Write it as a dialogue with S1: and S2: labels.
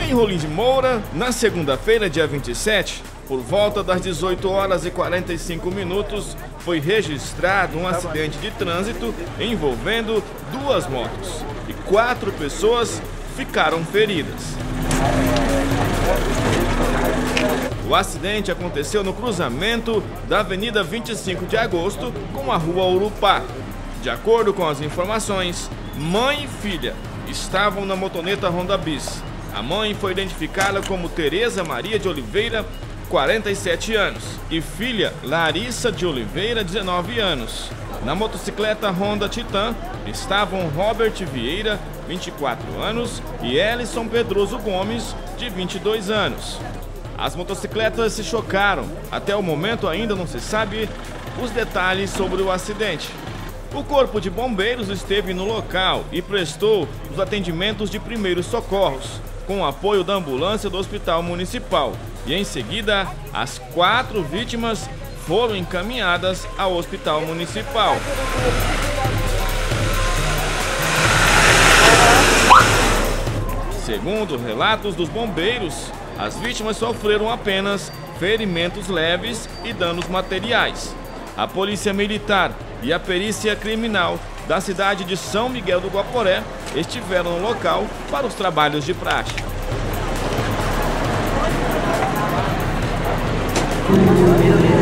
S1: Em Rolim de Moura, na segunda-feira, dia 27, por volta das 18 horas e 45 minutos, foi registrado um acidente de trânsito envolvendo duas motos e 4 pessoas ficaram feridas. O acidente aconteceu no cruzamento da Avenida 25 de Agosto com a Rua Urupá. De acordo com as informações, mãe e filha estavam na motoneta Honda Bis. A mãe foi identificada como Tereza Maria de Oliveira, 47 anos, e filha Larissa de Oliveira, 19 anos. Na motocicleta Honda Titan estavam Robert Vieira, 24 anos, e Ellison Pedroso Gomes, de 22 anos. As motocicletas se chocaram. Até o momento ainda não se sabe os detalhes sobre o acidente. O Corpo de Bombeiros esteve no local e prestou os atendimentos de primeiros socorros, com o apoio da ambulância do Hospital Municipal. E em seguida, as 4 vítimas foram encaminhadas ao Hospital Municipal. Segundo relatos dos bombeiros, as vítimas sofreram apenas ferimentos leves e danos materiais. A Polícia Militar e a Perícia Criminal da cidade de São Miguel do Guaporé estiveram no local para os trabalhos de praxe.
S2: Meu Deus.